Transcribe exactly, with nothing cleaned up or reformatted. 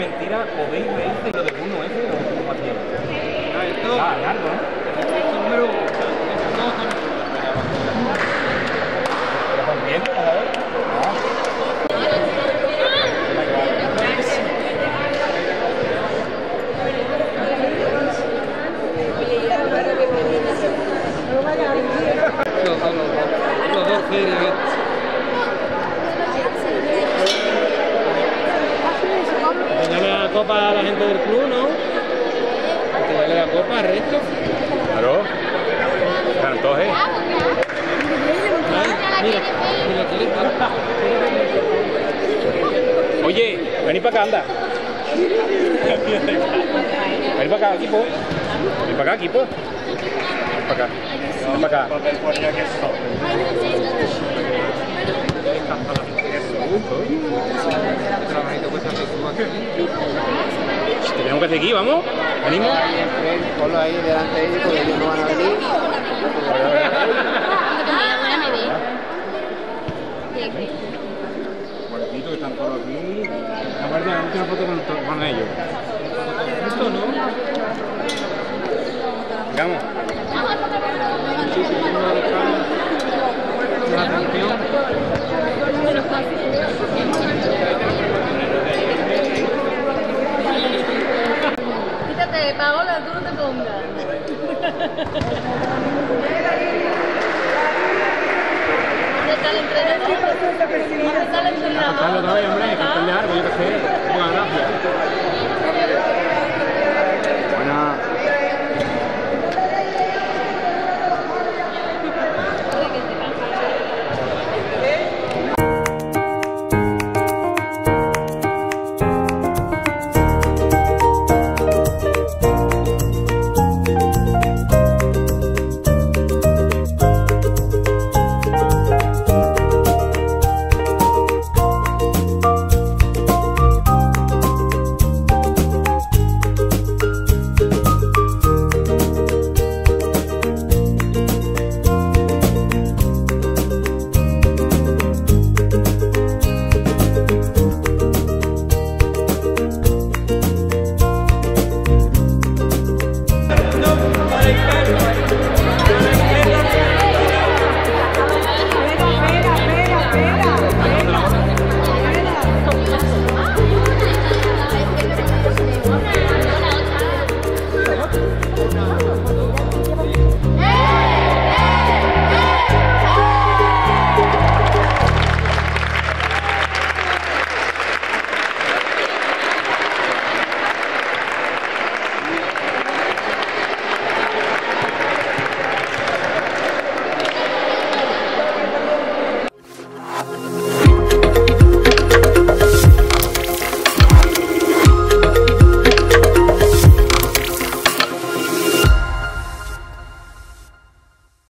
mentira, podéis reírse lo del uno F o como así. Ah, esto. Ah, largo, ¿no? Esto número uno. Todos son números. Pero con bien, a ver. Los dos, los dos. Los dos serios. Enseñarle la copa a la gente del club, ¿no? Enseñarle la copa al resto. Claro. Están todos, ¿eh? Mira, si la quieres dar. Oye, vení para acá, anda. Vení para acá, equipo. Vení para acá, equipo. Vení para acá. Vení para acá. Tenemos que seguir, vamos. Venimos. Ponlo ahí delante de ellos porque ellos no van a venir. Guardito que están todos aquí. Aparte, la última foto con, con ellos. Esto no. Vamos. La canción. Quítate, Paola, tú no te pongas. ¿Dónde está el entrenador? ¿Dónde está el entrenador?